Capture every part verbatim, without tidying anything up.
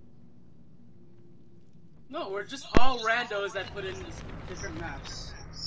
No, we're just all randos that put in these different maps.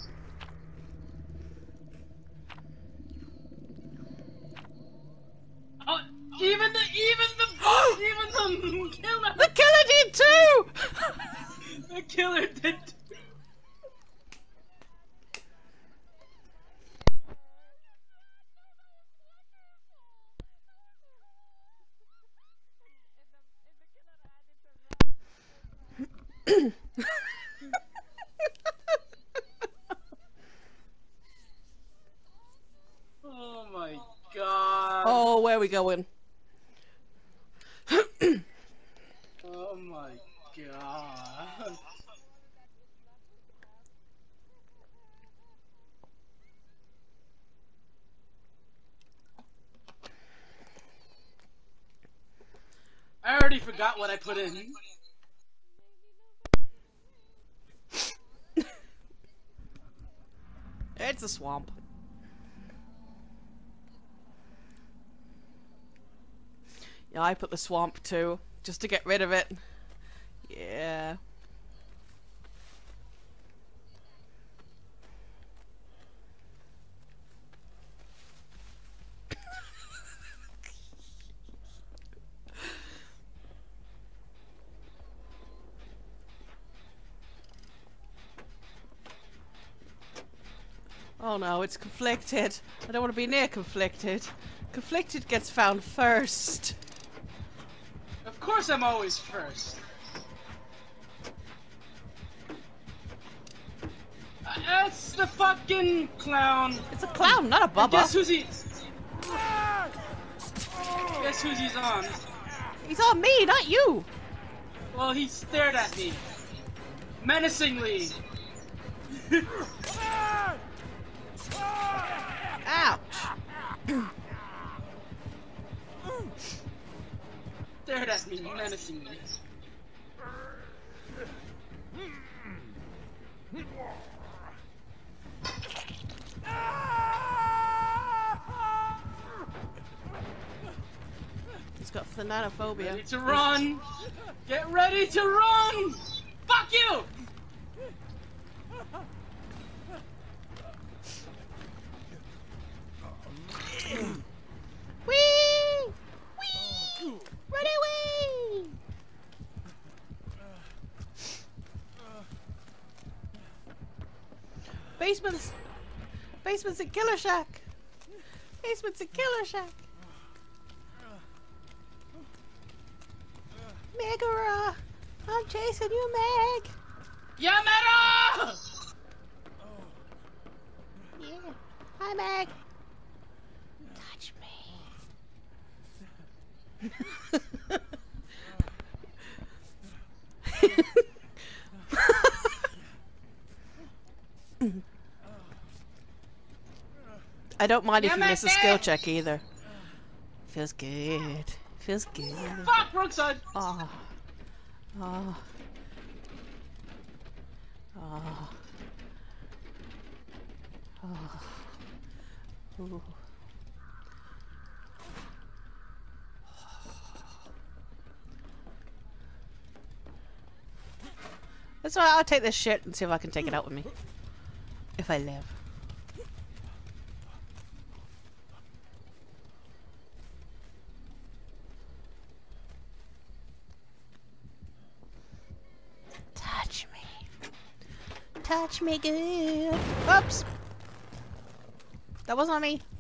Oh, even the even the even the killer. The killer did too. The killer did. Oh my god. Oh, where are we going? Oh my god. I already forgot what I put in. It's a swamp. Yeah, I put the swamp too, just to get rid of it. Yeah. Oh no, it's conflicted. I don't want to be near conflicted. Conflicted gets found first. Of course I'm always first. Uh, that's the fucking clown. It's a clown, not a bubba. Guess who's he? Guess who's he's on? He's on me, not you. Well, he stared at me. Menacingly. Ouch. Stared at me menacingly. He's got thanatophobia. Ready to run! Get ready to run! Fuck you! Whee! Whee! Run away! Basements! Basement's a killer shack! Basement's a killer shack! Megara! I'm chasing you, Meg! Yamera! Yeah. Hi, Meg! Touch me. I don't mind if you miss a skill check either. Feels good. Feels good. Fuck, wrong side! Oh. Oh. Oh. Oh. Ooh. That's why I'll take this shit and see if I can take it out with me. If I live. Touch me. Touch me good. Oops. That wasn't on me.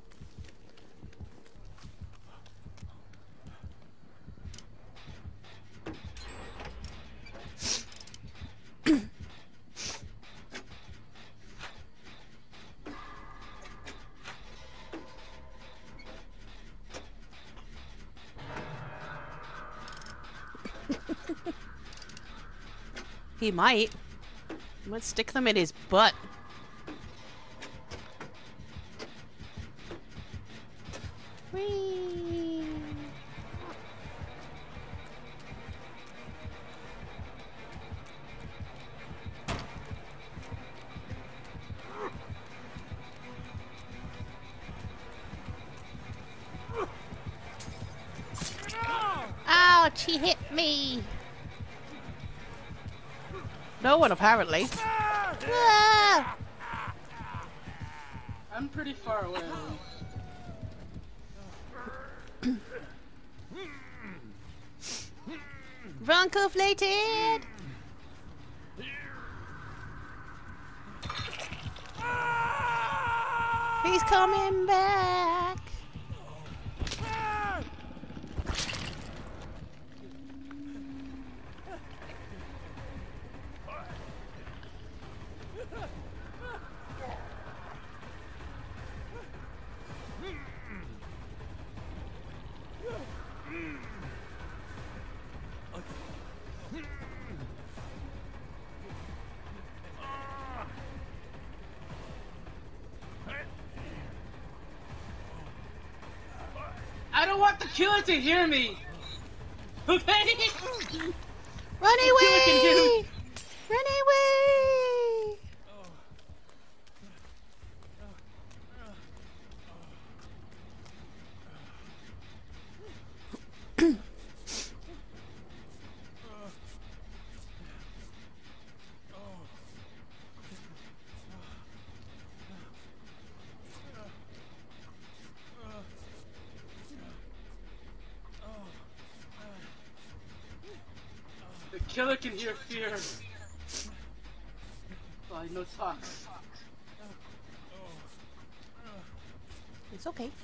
He might. He might stick them in his butt. Whee! Ow! Ouch, he hit me. No one, apparently. Ah! I'm pretty far away. Run, Conflicted! He's coming back! I don't want the killer to hear me. Okay? Run away! Me. Run away! The killer can hear fear. Oh, I no talk. It's okay.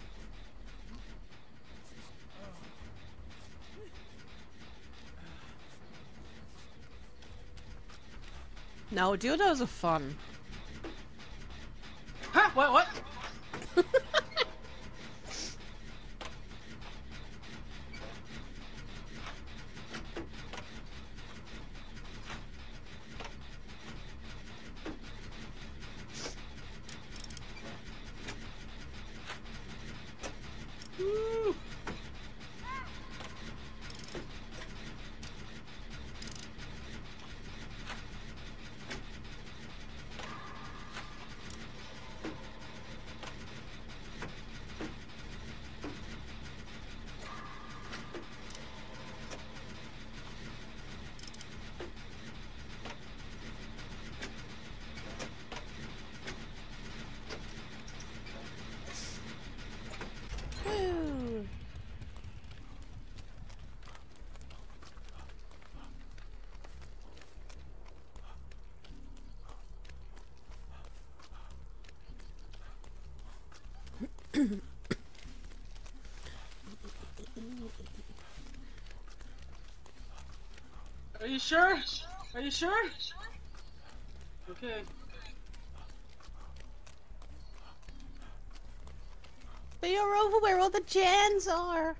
No, dildos are fun. Huh? What? What? Woo. Woo. Are you sure? Are you sure? Okay. But you're over where all the gens are.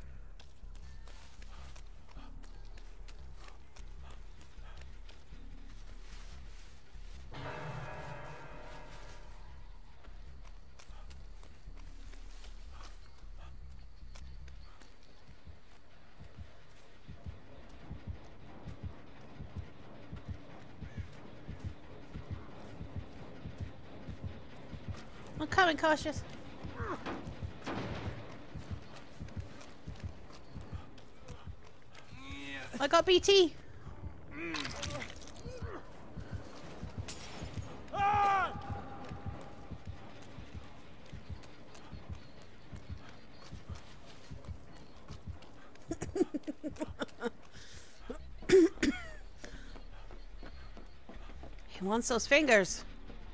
I'm coming, cautious. I got B T. He wants those fingers.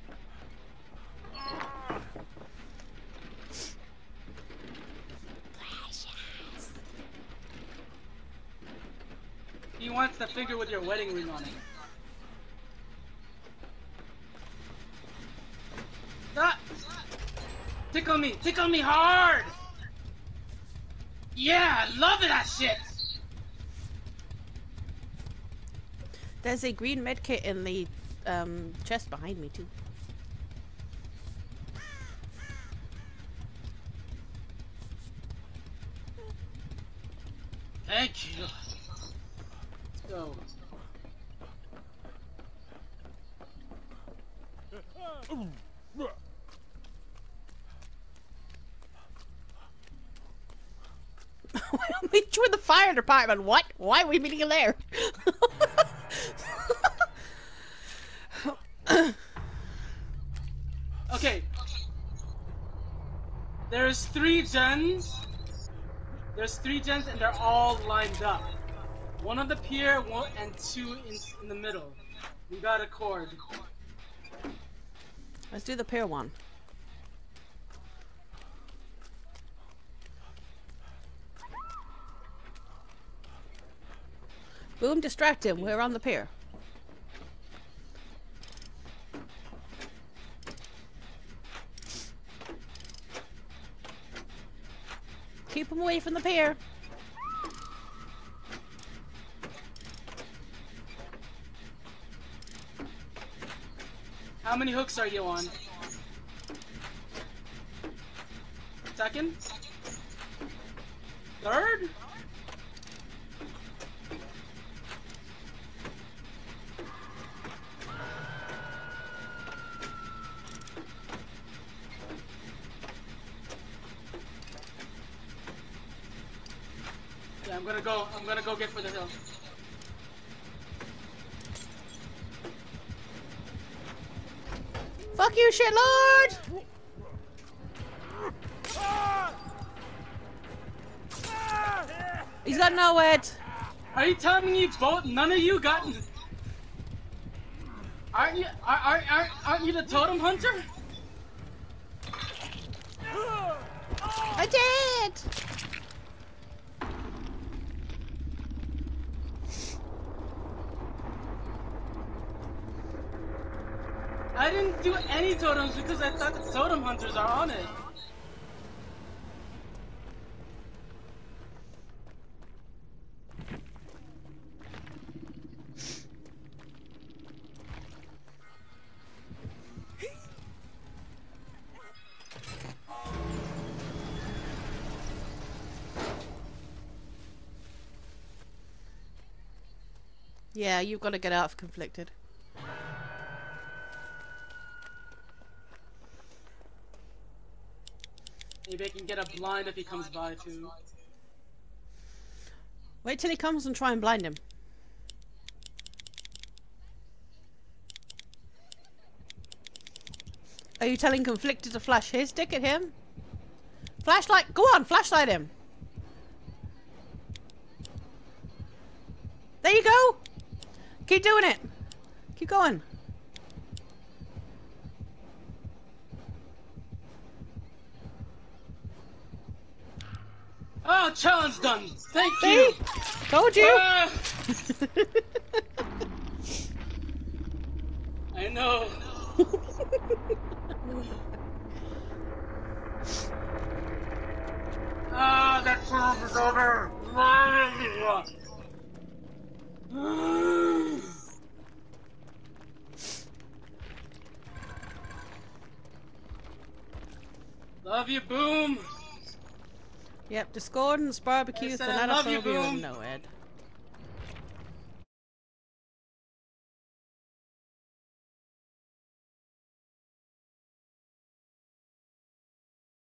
He wants the finger with your wedding ring on it. Stop! Tickle me! Tickle me hard! Yeah! I love it, that shit! There's a green medkit in the um, chest behind me, too. Thank you. Let's go. We'll meet you in the fire department. What? Why are we meeting you there? Okay. There's three gens. There's three gens and they're all lined up. One on the pier, one and two in, in the middle. We got a cord. Let's do the pier one. Boom, distract him. We're on the pier. Keep him away from the pier. How many hooks are you on? Second? Third? Yeah, I'm gonna go. I'm gonna go get for the hill. Fuck you, shitlord! He's got no head. Are you telling me both? None of you got. Aren't you? Aren't aren't aren't you the totem hunter? I did. I didn't do any totems because I thought the totem hunters are on it. Yeah, you've got to get out of Conflicted. Maybe I can get a blind if he comes by too. Wait till he comes and try and blind him. Are you telling Conflicted to flash his dick at him? Flashlight, go on, flashlight him. There you go. Keep doing it. Keep going. Oh, challenge done. Thank See? you. Told you. Ah! I know. Ah, that challenge is over. Love you, Boom. Yep, discordance, barbecue, I said I love you, thanatophobia, Boom. and no Ed.